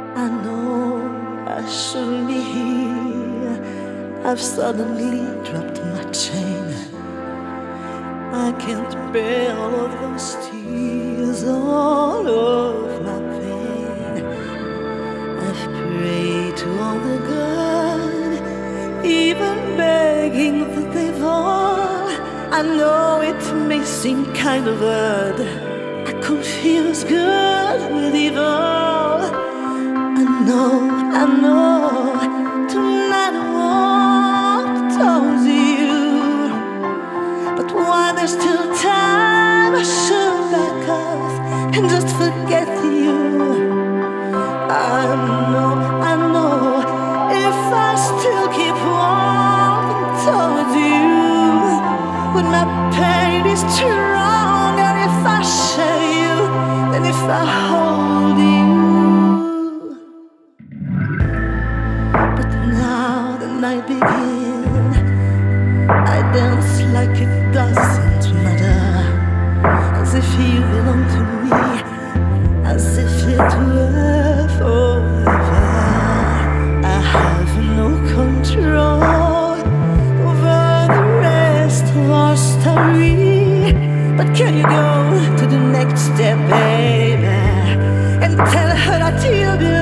I know I shouldn't be here. I've suddenly dropped my chain. I can't bear all of those tears, all of my pain. I've prayed to all the good, even begging that they fall. I know it may seem kind of odd, I confuse good with evil. I know, tonight I won't told you, but while there's still time, I should back off and just forget you. I know, if I still keep walking towards you, when my pain is stronger, if I share you, than if I hold you. But now the night begins, I dance like it doesn't matter, as if you belong to me, as if it were forever. I have no control over the rest of our story, but can you go to the next step, baby, and tell her that you belong?